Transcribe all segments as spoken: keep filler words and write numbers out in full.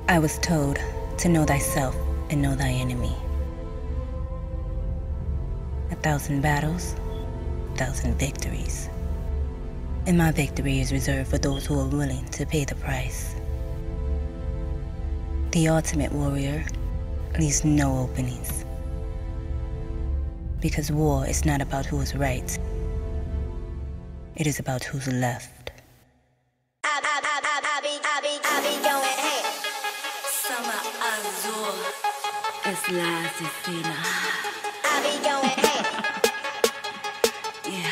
I was told to know thyself and know thy enemy. A thousand battles, a thousand victories. And my victory is reserved for those who are willing to pay the price. The ultimate warrior leaves no openings. Because war is not about who is right. It is about who's left. I, I, I, I, I be, I be, I be going ham. Summer azul, es la asesina. I be going ham. Yeah.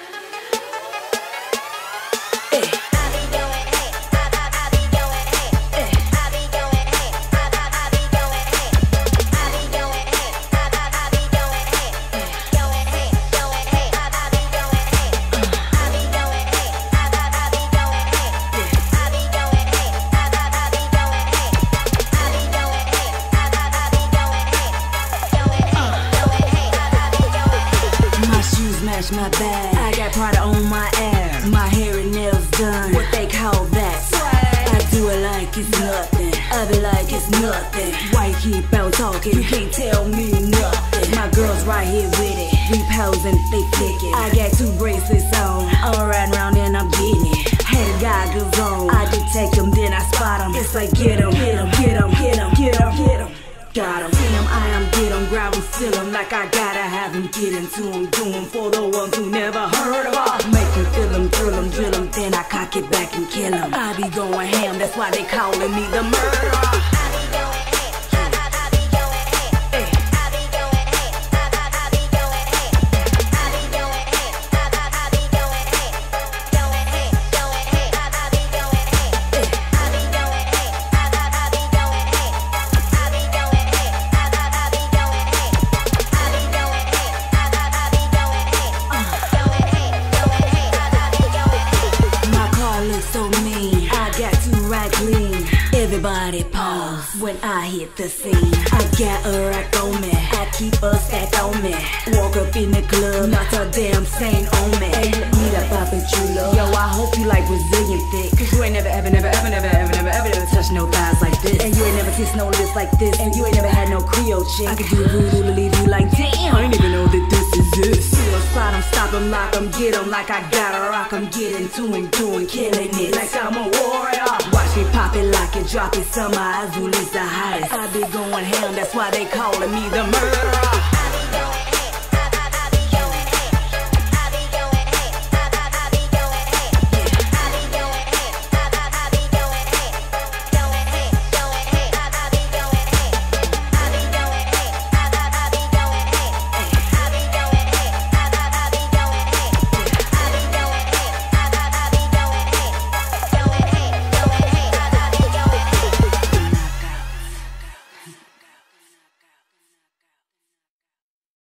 I be going ham. I, I, I be going ham. I be going ham. I, I, I be going ham. I be going ham. I, I, I be going ham. Going ham, going ham. I, I be going ham. I be going ham. I, I, I be going ham. I be going ham. I, I, I be going ham. I be going ham. I, I, I be going ham. Going ham, going ham. I, I be going ham. My shoes match my bag. I got Prada on my ass. My hair and nails done. What they call that? I do it like it's nothing. I be like it's nothing. Why you keep out talking? You can't tell me nothing. My girls right here with it. We posing, they flicking. I got two bracelets on. I'm riding around and I'm getting it. Had goggles on. I detect them, then I spot them. It's like get them, get them, get them, get them, get them, get them. Got 'em, see 'em, I am get 'em, grab 'em, seal 'em like I gotta have 'em, get into 'em, do 'em for the ones who never heard of us. Make 'em feel 'em, thrill 'em, drill 'em, then I cock it back and kill 'em. I be going ham, that's why they calling me the murderer. I be going ham. I, I, I be going ham. I be going ham. I, I, I be going ham. I be going ham. I, I, I be going ham. Going ham, going ham. I, I be going ham. I be going ham. I, I, I be going ham. I be going ham. I, I, I be going ham. I be going ham. I, I, I be going ham. Going ham, going ham. I, I be going ham. My car looks so mean, I got to ride clean. Everybody pause when I hit the scene. I got a rack on me, I keep a stack on me. Walk up in the club, not a damn saint on me. Hey, meet up, Papa Chulo. Yo, I hope you like Brazilian thick. Cause you ain't never, ever, never, ever, never, ever, never, ever, never touched no thighs like this. And you ain't never kissed no lips like this. And you ain't never had no Creole chick. I could do voodoo to leave you like, damn, I ain't even know that this is this. Feel spot 'em, stop 'em, lock 'em, get 'em like I gotta rock 'em. Get into 'em, doing, killing it like I'm a warrior. Watch me pop it, lock it, drop it. Summer Azul is the hottest. I be going ham, that's why they calling me the murderer.